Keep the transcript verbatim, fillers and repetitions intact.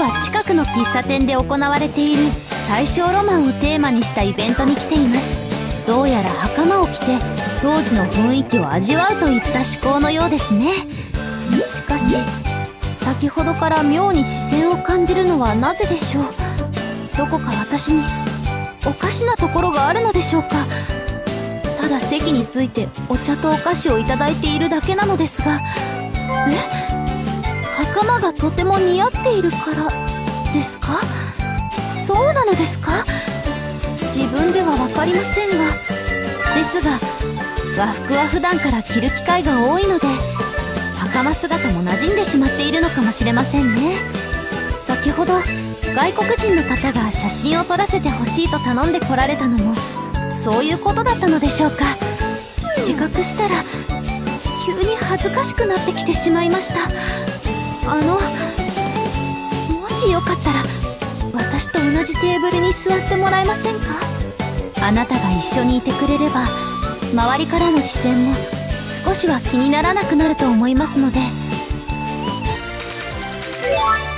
は近くの喫茶店で行われている大正ロマンをテーマにしたイベントに来ています。どうやら袴を着て当時の雰囲気を味わうといった趣向のようですね。しかし先ほどから妙に視線を感じるのはなぜでしょう。どこか私におかしなところがあるのでしょうか。ただ席についてお茶とお菓子をいただいているだけなのですが、え、袴がとても似合っているからですか？そうなのですか？自分では分かりませんが、ですが和服は普段から着る機会が多いので袴姿も馴染んでしまっているのかもしれませんね。先ほど外国人の方が写真を撮らせてほしいと頼んで来られたのもそういうことだったのでしょうか。自覚したら急に恥ずかしくなってきてしまいました。あのもしよかったら私と同じテーブルに座ってもらえませんか？あなたが一緒にいてくれれば周りからの視線も少しは気にならなくなると思いますので。